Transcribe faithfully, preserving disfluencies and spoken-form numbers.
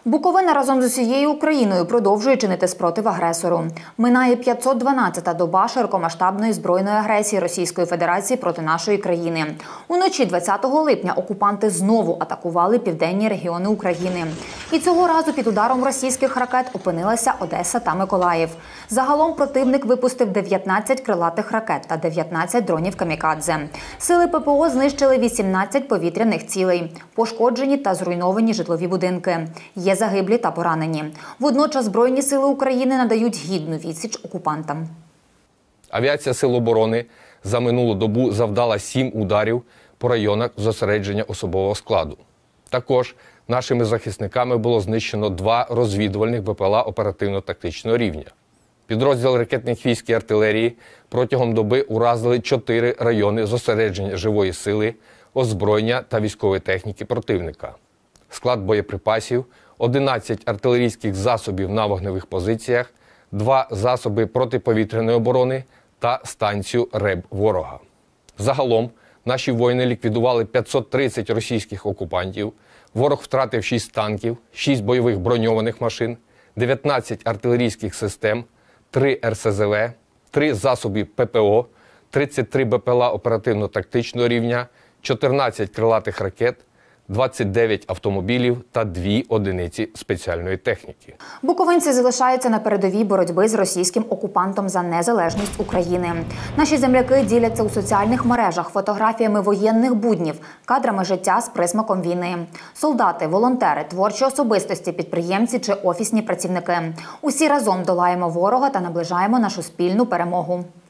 Буковина разом з усією Україною продовжує чинити спротив агресору. Минає п'ятсот дванадцята доба широкомасштабної збройної агресії Російської Федерації проти нашої країни. Уночі двадцятого липня окупанти знову атакували південні регіони України. І цього разу під ударом російських ракет опинилася Одеса та Миколаїв. Загалом противник випустив дев'ятнадцять крилатих ракет та дев'ятнадцять дронів камікадзе. Сили ППО знищили вісімнадцять повітряних цілей. Пошкоджені та зруйновані житлові будинки. Є загиблі та поранені. Водночас Збройні сили України надають гідну відсіч окупантам. Авіація Сил оборони за минулу добу завдала сім ударів по районах зосередження особового складу. Також нашими захисниками було знищено два розвідувальних БПЛА оперативно-тактичного рівня. Підрозділ ракетних військ і артилерії протягом доби уразили чотири райони зосередження живої сили, озброєння та військової техніки противника. Склад боєприпасів, одинадцять артилерійських засобів на вогневих позиціях, два засоби протиповітряної оборони та станцію РЕБ ворога. Загалом наші воїни ліквідували п'ятсот тридцять російських окупантів, ворог втратив шість танків, шість бойових броньованих машин, дев'ятнадцять артилерійських систем, три ер ес зе ве, три засоби ППО, тридцять три БПЛА оперативно-тактичного рівня, чотирнадцять крилатих ракет, двадцять дев'ять автомобілів та дві одиниці спеціальної техніки. Буковинці залишаються на передовій боротьби з російським окупантом за незалежність України. Наші земляки діляться у соціальних мережах фотографіями воєнних буднів, кадрами життя з присмаком війни. Солдати, волонтери, творчі особистості, підприємці чи офісні працівники. Усі разом долаємо ворога та наближаємо нашу спільну перемогу.